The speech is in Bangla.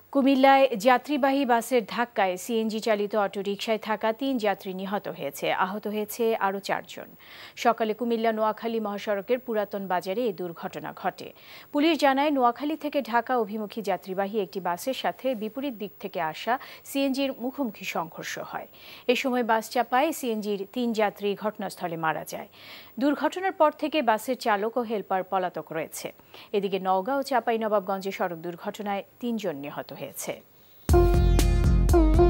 কুমিল্লায় যাত্রীবাহী বাসের ধাক্কায় সিএনজি চালিত অটোরিকশায় থাকা ৩ যাত্রী নিহত হয়েছে। আহত হয়েছে আরও ৪ জন। সকালে কুমিল্লা নোয়াখালী মহাসড়কের পুরাতন বাজারে এই দুর্ঘটনা ঘটে। পুলিশ জানায়, নোয়াখালী থেকে ঢাকা অভিমুখী যাত্রীবাহী একটি বাসের সাথে বিপরীত দিক থেকে আসা সিএনজির মুখোমুখি সংঘর্ষ হয়। এ সময় বাস চাপায় সিএনজির ৩ যাত্রী ঘটনাস্থলে মারা যায়। দুর্ঘটনার পর থেকে বাসের চালক ও হেলপার পলাতক রয়েছে। এদিকে নওগাঁ ও চাঁপাইনবাবগঞ্জে সড়ক দুর্ঘটনায় ৩ জন নিহত হয়েছে।